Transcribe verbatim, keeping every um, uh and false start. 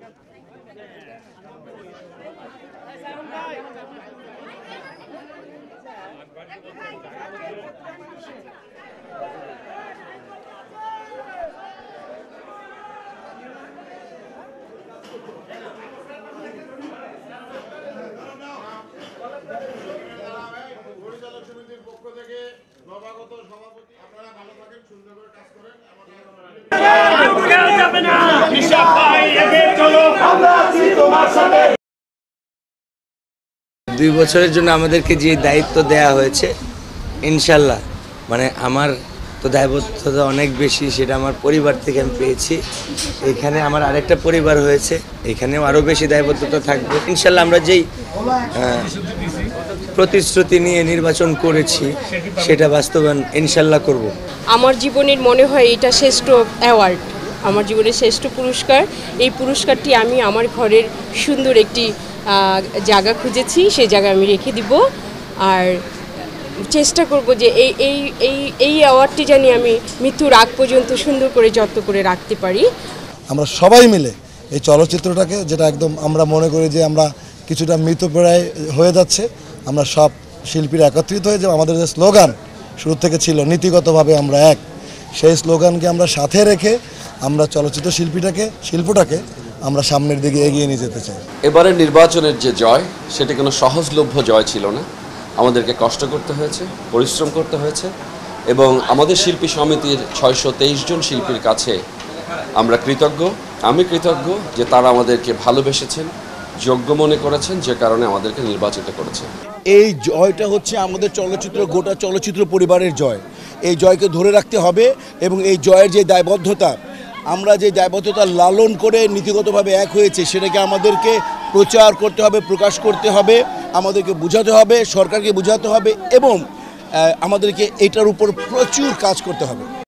পরিচালক সমিতির পক্ষ থেকে নবাগত সভাপতি, আপনারা ভালো থাকেন, সুন্দর করে কাজ করেন। দুই বছরের জন্য আমাদেরকে যে দায়িত্ব দেয়া হয়েছে, ইনশাল্লাহ মানে আমার তো দায়বদ্ধতা অনেক বেশি, সেটা আমার পরিবার থেকে আমি পেয়েছি। এখানে আমার আরেকটা পরিবার হয়েছে, এখানেও আরও বেশি দায়বদ্ধতা থাকবে। ইনশাল্লাহ আমরা যেই প্রতিশ্রুতি নিয়ে নির্বাচন করেছি সেটা বাস্তবায়ন ইনশাল্লাহ করব। আমার জীবনের মনে হয় এটা শ্রেষ্ঠ অ্যাওয়ার্ড, আমার জীবনের শ্রেষ্ঠ পুরস্কার। এই পুরস্কারটি আমি আমার ঘরের সুন্দর একটি জায়গা খুঁজেছি, সেই জায়গা আমি রেখে দিব। আর চেষ্টা করব যে এই এই এই এই অ্যাওয়ার্ডটি জানি আমি মৃত্যুর আগ পর্যন্ত সুন্দর করে যত্ন করে রাখতে পারি। আমরা সবাই মিলে এই চলচ্চিত্রটাকে, যেটা একদম আমরা মনে করি যে আমরা কিছুটা মৃতপ্রায় হয়ে যাচ্ছে, আমরা সব শিল্পীরা একত্রিত হয়ে যে আমাদের যে স্লোগান শুরু থেকে ছিল নীতিগতভাবে আমরা এক, সেই স্লোগানকে আমরা সাথে রেখে আমরা চলচ্চিত্র শিল্পীটাকে শিল্পটাকে আমরা সামনের দিকে এগিয়ে নিয়ে যেতে চাই। এবারের নির্বাচনের যে জয়, সেটি কোনো সহজলভ্য জয় ছিল না। আমাদেরকে কষ্ট করতে হয়েছে, পরিশ্রম করতে হয়েছে, এবং আমাদের শিল্পী সমিতির ছয়শো তেইশ জন শিল্পীর কাছে আমরা কৃতজ্ঞ। আমি কৃতজ্ঞ যে তারা আমাদেরকে ভালোবেসেছেন, যোগ্য মনে করেছেন, যে কারণে আমাদেরকে নির্বাচিত করেছেন। এই জয়টা হচ্ছে আমাদের চলচ্চিত্র, গোটা চলচ্চিত্র পরিবারের জয়। এই জয়কে ধরে রাখতে হবে, এবং এই জয়ের যে দায়বদ্ধতা, আমরা যে দায়বদ্ধতা লালন করে নীতিগতভাবে এক হয়েছে, সেটাকে আমাদেরকে প্রচার করতে হবে, প্রকাশ করতে হবে, আমাদেরকে বোঝাতে হবে, সরকারকে বোঝাতে হবে, এবং আমাদেরকে এটার উপর প্রচুর কাজ করতে হবে।